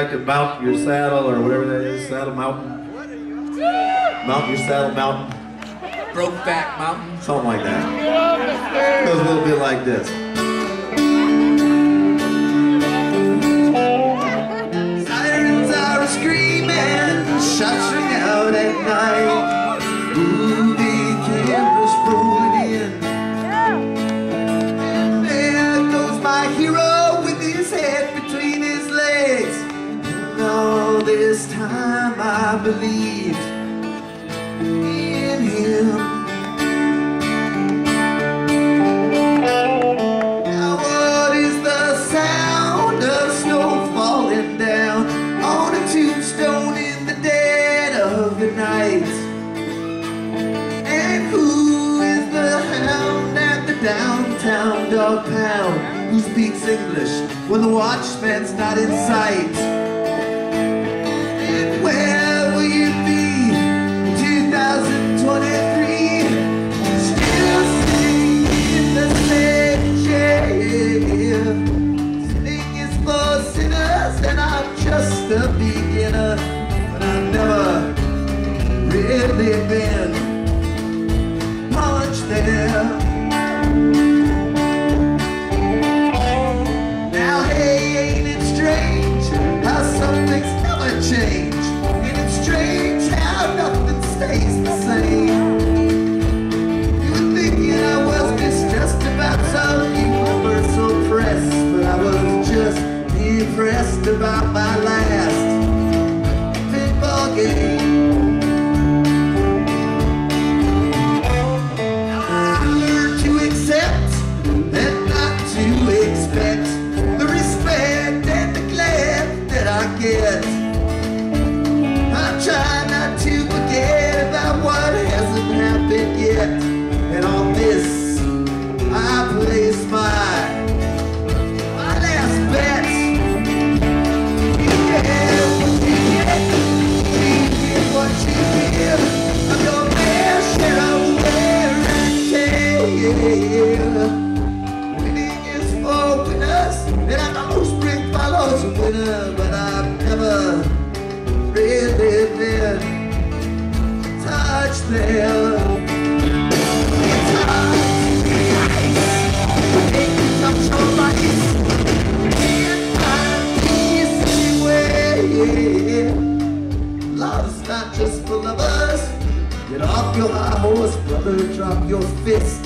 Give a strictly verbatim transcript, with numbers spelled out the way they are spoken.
like to mount your saddle or whatever that is, saddle mountain. Mount your saddle mountain. Brokeback Mountain. Something like that. It goes a little bit like this. Sirens are screaming, shots ring out at night. Movie cameras rolling in. And there goes my hero with his head between his legs. And all this time I believed in him. Now what is the sound of snow falling down on a tombstone in the dead of the night? And who is the hound at the downtown dog pound who speaks English when the watchman's not in sight? And where will you be in two thousand twenty-three? Still sitting in the same chair. Sitting is for sinners and I'm just a beginner, but I've never really been punched there. Now hey, ain't it strange how some things never change? Ain't it strange how nothing stays the same? You were thinking I was just about some universal press, but I was just impressed about my last pinball game. Now I learned to accept and not to expect the respect and neglect that I get. I'm trying not to forget about what hasn't happened yet. And on this, I place my, my last bet. You get what you get, you get what you give. I'm your fair share of wear and tear. Winning is for winners, and I know spring follows winter, but I've never really been touched there. It's hard to be ice, take some short ice, can't find peace anywhere. Love's not just for lovers. Get off your high horse, brother, drop your fist.